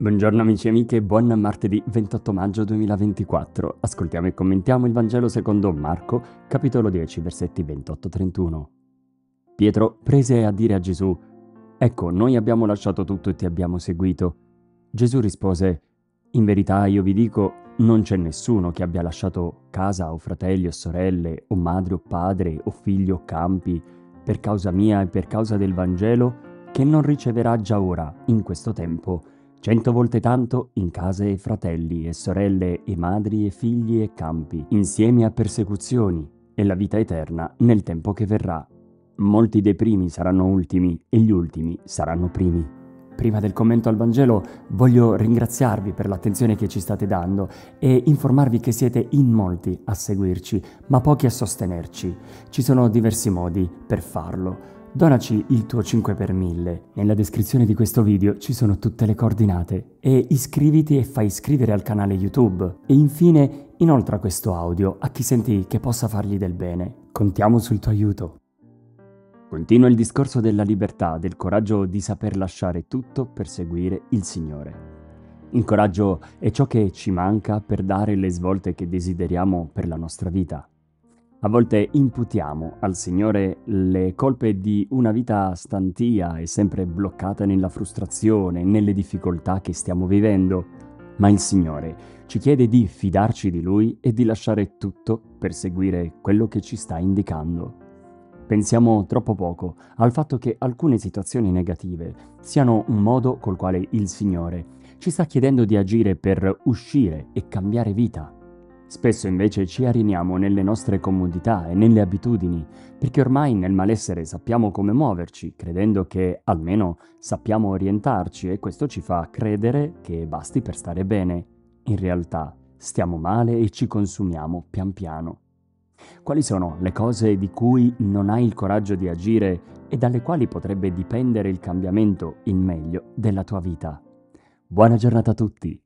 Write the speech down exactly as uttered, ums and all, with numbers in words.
Buongiorno amici e amiche, buon martedì ventotto maggio duemilaventiquattro. Ascoltiamo e commentiamo il Vangelo secondo Marco, capitolo dieci, versetti ventotto trentuno. Pietro prese a dire a Gesù: «Ecco, noi abbiamo lasciato tutto e ti abbiamo seguito». Gesù rispose: «In verità io vi dico, non c'è nessuno che abbia lasciato casa o fratelli o sorelle o madre o padre o figli o campi per causa mia e per causa del Vangelo che non riceverà già ora, in questo tempo, cento volte tanto in case e fratelli e sorelle e madri e figli e campi, insieme a persecuzioni e la vita eterna nel tempo che verrà. Molti dei primi saranno ultimi e gli ultimi saranno primi». Prima del commento al Vangelo voglio ringraziarvi per l'attenzione che ci state dando e informarvi che siete in molti a seguirci, ma pochi a sostenerci. Ci sono diversi modi per farlo. Donaci il tuo cinque per mille. Nella descrizione di questo video ci sono tutte le coordinate. E iscriviti e fai iscrivere al canale YouTube. E infine inoltra questo audio a chi senti che possa fargli del bene. Contiamo sul tuo aiuto. Continua il discorso della libertà, del coraggio di saper lasciare tutto per seguire il Signore. Il coraggio è ciò che ci manca per dare le svolte che desideriamo per la nostra vita. A volte imputiamo al Signore le colpe di una vita stantia e sempre bloccata nella frustrazione, nelle difficoltà che stiamo vivendo, ma il Signore ci chiede di fidarci di Lui e di lasciare tutto per seguire quello che ci sta indicando. Pensiamo troppo poco al fatto che alcune situazioni negative siano un modo col quale il Signore ci sta chiedendo di agire per uscire e cambiare vita. Spesso invece ci areniamo nelle nostre comodità e nelle abitudini, perché ormai nel malessere sappiamo come muoverci, credendo che almeno sappiamo orientarci e questo ci fa credere che basti per stare bene. In realtà stiamo male e ci consumiamo pian piano. Quali sono le cose di cui non hai il coraggio di agire e dalle quali potrebbe dipendere il cambiamento in meglio della tua vita? Buona giornata a tutti!